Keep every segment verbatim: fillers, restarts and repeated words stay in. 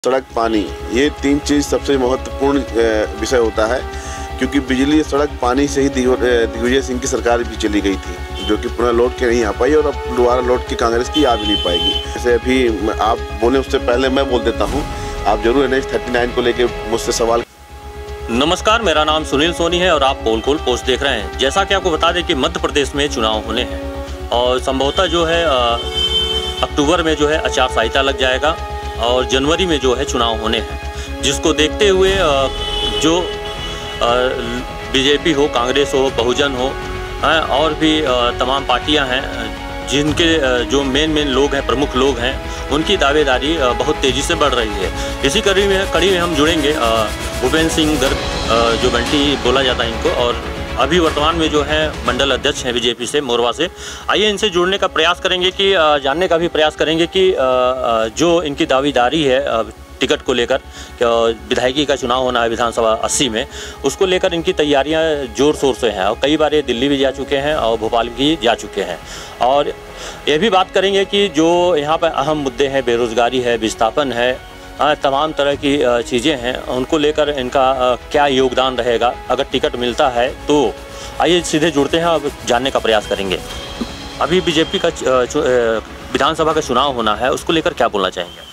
सड़क, पानी, ये तीन चीज़ सबसे महत्वपूर्ण विषय होता है, क्योंकि बिजली, सड़क, पानी से ही दिग्विजय सिंह की सरकार भी चली गई थी, जो कि पुनः लौट के नहीं आ पाई और अब दोबारा लौट के कांग्रेस की आ भी नहीं पाएगी। जैसे अभी आप बोले उससे पहले मैं बोल देता हूँ, आप जरूर एन एच थर्टी नाइन को लेके मुझसे सवाल। नमस्कार, मेरा नाम सुनील सोनी है और आप पोल खोल पोस्ट देख रहे हैं। जैसा कि आपको बता दें कि मध्य प्रदेश में चुनाव होने हैं और संभवतः जो है अक्टूबर में जो है आचार संहिता लग जाएगा और जनवरी में जो है चुनाव होने हैं, जिसको देखते हुए जो बीजेपी हो, कांग्रेस हो, बहुजन हो और भी तमाम पार्टियां हैं, जिनके जो मेन मेन लोग हैं, प्रमुख लोग हैं, उनकी दावेदारी बहुत तेज़ी से बढ़ रही है। इसी कड़ी में कड़ी में हम जुड़ेंगे भूपेंद्र सिंह गर्ग, जो बंटी बोला जाता है इनको, और अभी वर्तमान में जो है मंडल अध्यक्ष हैं बीजेपी से, मोरवा से। आइए इनसे जुड़ने का प्रयास करेंगे कि जानने का भी प्रयास करेंगे कि जो इनकी दावेदारी है टिकट को लेकर, विधायकी का चुनाव होना है विधानसभा अस्सी में, उसको लेकर इनकी तैयारियां जोर शोर से हैं और कई बार ये दिल्ली भी जा चुके हैं और भोपाल भी जा चुके हैं। और ये भी बात करेंगे कि जो यहाँ पर अहम मुद्दे हैं, बेरोज़गारी है, विस्थापन है, तमाम तरह की चीज़ें हैं, उनको लेकर इनका क्या योगदान रहेगा अगर टिकट मिलता है तो। आइए सीधे जुड़ते हैं और जानने का प्रयास करेंगे। अभी बीजेपी का विधानसभा का चुनाव होना है, उसको लेकर क्या बोलना चाहेंगे?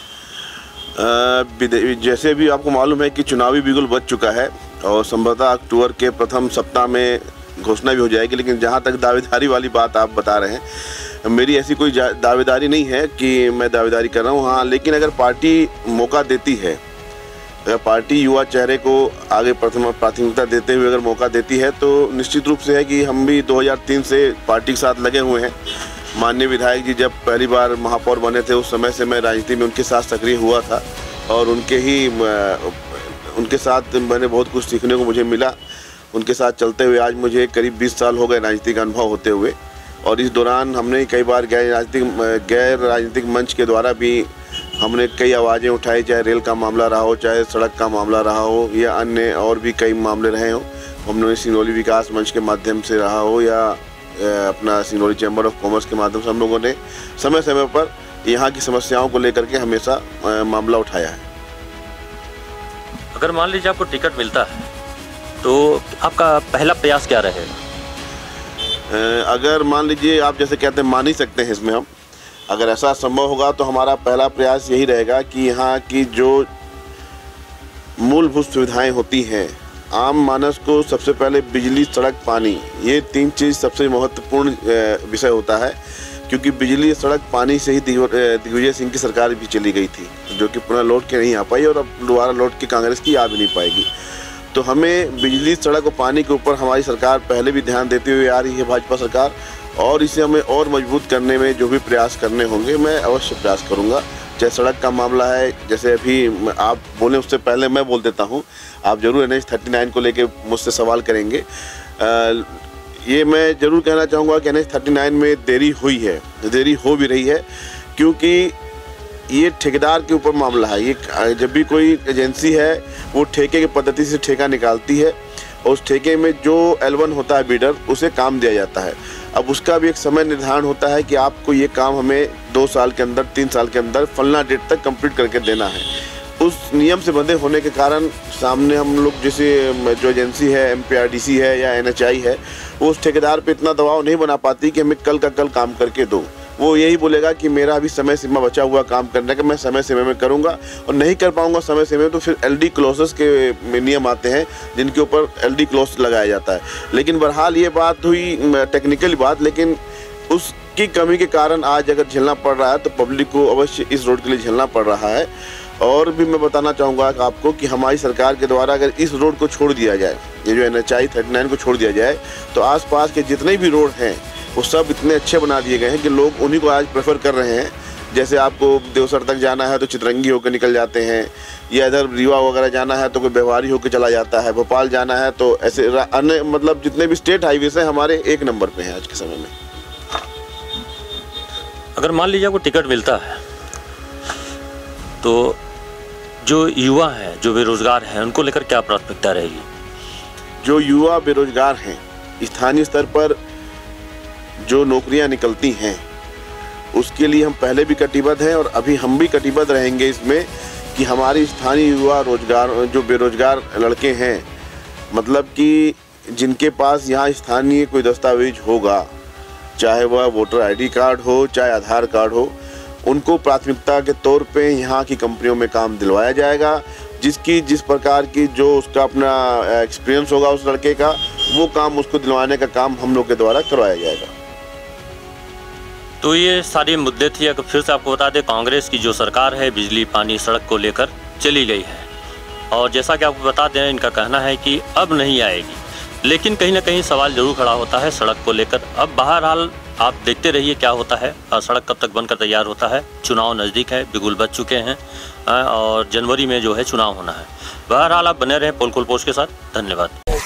जैसे भी आपको मालूम है कि चुनावी बिगुल बच चुका है और संभवतः अक्टूबर के प्रथम सप्ताह में घोषणा भी हो जाएगी, लेकिन जहाँ तक दावेदारी वाली बात आप बता रहे हैं, मेरी ऐसी कोई दावेदारी नहीं है कि मैं दावेदारी कर रहा हूँ। हाँ, लेकिन अगर पार्टी मौका देती है, अगर पार्टी युवा चेहरे को आगे प्रथम प्राथमिकता देते हुए अगर मौका देती है, तो निश्चित रूप से है कि हम भी दो हज़ार तीन से पार्टी के साथ लगे हुए हैं। माननीय विधायक जी जब पहली बार महापौर बने थे, उस समय से मैं राजनीति में उनके साथ सक्रिय हुआ था और उनके ही उनके साथ मैंने बहुत कुछ सीखने को मुझे मिला। उनके साथ चलते हुए आज मुझे करीब बीस साल हो गए राजनीति का अनुभव होते हुए, और इस दौरान हमने कई बार गैर राजनीतिक गैर राजनीतिक मंच के द्वारा भी हमने कई आवाज़ें उठाई, चाहे रेल का मामला रहा हो, चाहे सड़क का मामला रहा हो, या अन्य और भी कई मामले रहे हो। हमने सिंगरौली विकास मंच के माध्यम से रहा हो या अपना सिंगरौली चैम्बर ऑफ कॉमर्स के माध्यम से हम लोगों ने समय समय पर यहाँ की समस्याओं को लेकर के हमेशा मामला उठाया है। अगर मान लीजिए आपको टिकट मिलता है तो आपका पहला प्रयास क्या रहेगा? अगर मान लीजिए आप जैसे कहते हैं, मान ही सकते हैं इसमें हम, अगर ऐसा संभव होगा तो हमारा पहला प्रयास यही रहेगा कि यहाँ की जो मूलभूत सुविधाएं होती हैं, आम मानस को सबसे पहले बिजली, सड़क, पानी, ये तीन चीज़ सबसे महत्वपूर्ण विषय होता है, क्योंकि बिजली, सड़क, पानी से ही दिग्विजय सिंह की सरकार भी चली गई थी, जो कि पुनः लौट के नहीं आ पाई और अब दोबारा लौट के कांग्रेस की आ भी नहीं पाएगी। तो हमें बिजली, सड़क और पानी के ऊपर हमारी सरकार पहले भी ध्यान देते हुए आ रही है, भाजपा सरकार, और इसे हमें और मजबूत करने में जो भी प्रयास करने होंगे मैं अवश्य प्रयास करूंगा। चाहे सड़क का मामला है, जैसे अभी आप बोले उससे पहले मैं बोल देता हूं, आप जरूर एन एच थर्टी नाइन को लेके मुझसे सवाल करेंगे। आ, ये मैं ज़रूर कहना चाहूँगा कि एन एच थर्टी नाइन में देरी हुई है, देरी हो भी रही है, क्योंकि ये ठेकेदार के ऊपर मामला है। ये जब भी कोई एजेंसी है वो ठेके की पद्धति से ठेका निकालती है और उस ठेके में जो एल वन होता है बीडर, उसे काम दिया जाता है। अब उसका भी एक समय निर्धारण होता है कि आपको ये काम हमें दो साल के अंदर, तीन साल के अंदर, फलना डेट तक कंप्लीट करके देना है। उस नियम से बंधे होने के कारण सामने हम लोग, जैसे जो एजेंसी है, M P R D C है या एन एच आई है, वो उस ठेकेदार पे इतना दबाव नहीं बना पाती कि हमें कल का कल काम करके दो। वो यही बोलेगा कि मेरा अभी समय सीमा बचा हुआ काम करने का, मैं समय सीमा में करूंगा, और नहीं कर पाऊंगा समय सीमा में तो फिर एल डी क्लॉसेस के नियम आते हैं जिनके ऊपर एल डी क्लॉज लगाया जाता है। लेकिन बहरहाल ये बात हुई टेक्निकल बात, लेकिन उसकी कमी के कारण आज अगर झेलना पड़ रहा है तो पब्लिक को अवश्य इस रोड के लिए झेलना पड़ रहा है। और भी मैं बताना चाहूँगा आपको कि हमारी सरकार के द्वारा अगर इस रोड को छोड़ दिया जाए, ये जो N H I thirty nine को छोड़ दिया जाए, तो आसपास के जितने भी रोड हैं वो सब इतने अच्छे बना दिए गए हैं कि लोग उन्हीं को आज प्रेफर कर रहे हैं। जैसे आपको देवसर तक जाना है तो चितरंगी होकर निकल जाते हैं, या इधर रीवा वगैरह जाना है तो कोई व्यवहारी होकर चला जाता है, भोपाल जाना है तो ऐसे अन्य, मतलब जितने भी स्टेट हाईवेज हैं हमारे एक नंबर पे हैं आज के समय में। अगर मान लीजिए आपको टिकट मिलता है तो जो युवा हैं, जो बेरोजगार हैं, उनको लेकर क्या प्राथमिकता रहेगी? जो युवा बेरोजगार हैं, स्थानीय स्तर पर जो नौकरियां निकलती हैं, उसके लिए हम पहले भी कटिबद्ध हैं और अभी हम भी कटिबद्ध रहेंगे इसमें कि हमारी स्थानीय युवा रोजगार जो बेरोजगार लड़के हैं, मतलब कि जिनके पास यहाँ स्थानीय कोई दस्तावेज होगा, चाहे वह वोटर आईडी कार्ड हो चाहे आधार कार्ड हो, उनको प्राथमिकता के तौर पे यहाँ की कंपनियों में काम दिलवाया जाएगा। जिसकी जिस प्रकार की जो उसका अपना एक्सपीरियंस होगा उस लड़के का, वो काम उसको दिलवाने का काम हम लोग के द्वारा करवाया जाएगा। तो ये सारे मुद्दे थे। अगर फिर से आपको बता दें, कांग्रेस की जो सरकार है बिजली पानी सड़क को लेकर चली गई है, और जैसा कि आपको बता दें इनका कहना है कि अब नहीं आएगी, लेकिन कहीं ना कहीं सवाल जरूर खड़ा होता है सड़क को लेकर। अब बहरहाल आप देखते रहिए क्या होता है, सड़क कब तक बनकर तैयार होता है। चुनाव नज़दीक है, बिगुल बज चुके हैं और जनवरी में जो है चुनाव होना है। बहरहाल आप बने रहें पोलकोल पोस्ट के साथ। धन्यवाद।